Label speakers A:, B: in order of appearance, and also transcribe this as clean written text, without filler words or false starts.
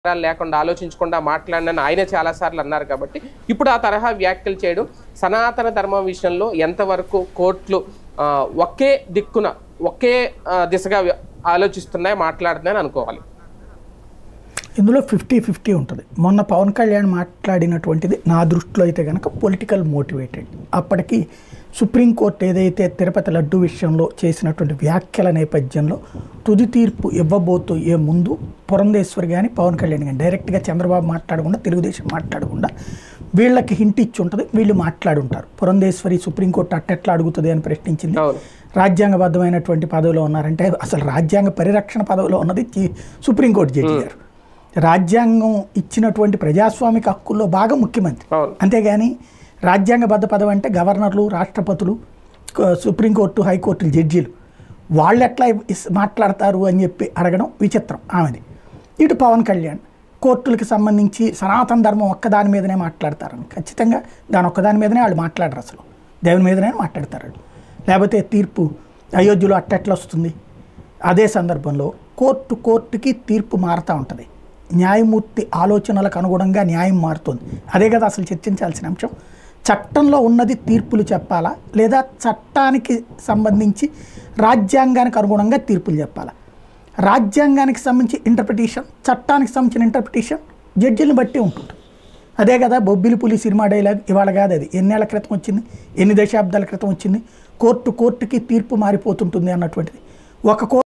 A: లేకుండా ఆలోచించకుండా మాట్లాడినని ఆయనే చాలాసార్లు అన్నారు కాబట్టి ఇప్పుడు ఆ తరహా వ్యాఖ్యలు చేయడం సనాతన ధర్మం విషయంలో ఎంతవరకు కోర్టులు ఒకే దిక్కున ఒకే దిశగా ఆలోచిస్తున్నాయి మాట్లాడుతున్నాయని అనుకోవాలి.
B: ఇందులో 50-50 ఉంటుంది. మొన్న పవన్ కళ్యాణ్ మాట్లాడినటువంటిది నా దృష్టిలో అయితే కనుక పొలిటికల్ మోటివేటెడ్. అప్పటికి సుప్రీంకోర్టు ఏదైతే తిరుపతి లడ్డు విషయంలో చేసినటువంటి వ్యాఖ్యల నేపథ్యంలో తుది తీర్పు ఇవ్వబోయే ముందు పురంధేశ్వరి కానీ పవన్ కళ్యాణ్ కానీ డైరెక్ట్గా చంద్రబాబు మాట్లాడకుండా తెలుగుదేశం మాట్లాడకుండా వీళ్ళకి హింట్ ఇచ్చి ఉంటుంది, వీళ్ళు మాట్లాడుంటారు. పురంధేశ్వరి సుప్రీంకోర్టు అట్టెట్లా అడుగుతుంది అని ప్రశ్నించింది. రాజ్యాంగబద్ధమైనటువంటి పదవిలో ఉన్నారంటే అసలు రాజ్యాంగ పరిరక్షణ పదవిలో ఉన్నది సుప్రీంకోర్టు జడ్జి గారు. రాజ్యాంగం ఇచ్చినటువంటి ప్రజాస్వామిక హక్కుల్లో భాగం ముఖ్యమంత్రి. అంతేగాని రాజ్యాంగబద్ధ పదవి అంటే గవర్నర్లు, రాష్ట్రపతులు, సుప్రీంకోర్టు, హైకోర్టు జడ్జీలు వాళ్ళు ఎట్లా మాట్లాడతారు అని చెప్పి అడగడం విచిత్రం ఆమెది. ఇటు పవన్ కళ్యాణ్ కోర్టులకు సంబంధించి సనాతన ధర్మం ఒక్కదాని మీదనే మాట్లాడతారని, ఖచ్చితంగా దాని ఒక్కదాని మీదనే వాళ్ళు మాట్లాడరు, అసలు దేవుని మీదనే మాట్లాడతారు. లేకపోతే తీర్పు అయోధ్యలో అట్టెట్లా వస్తుంది. అదే సందర్భంలో కోర్టుకి తీర్పు మారుతూ ఉంటుంది. న్యాయమూర్తి ఆలోచనలకు అనుగుణంగా న్యాయం మారుతుంది. అదే కదా అసలు చర్చించాల్సిన అంశం. చట్టంలో ఉన్నది తీర్పులు చెప్పాలా లేదా చట్టానికి సంబంధించి రాజ్యాంగానికి అనుగుణంగా తీర్పులు చెప్పాలా? రాజ్యాంగానికి సంబంధించి ఇంటర్ప్రిటేషన్, చట్టానికి సంబంధించిన ఇంటర్ప్రిటేషన్ జడ్జిని బట్టి ఉంటుంది. అదే కదా బొబ్బిలి పులి సినిమా డైలాగ్. ఇవాళ కాదు, అది ఎన్నేళ్ల క్రితం వచ్చింది, ఎన్ని దశాబ్దాల క్రితం వచ్చింది. కోర్టుకి తీర్పు మారిపోతుంటుంది అన్నటువంటిది. ఒక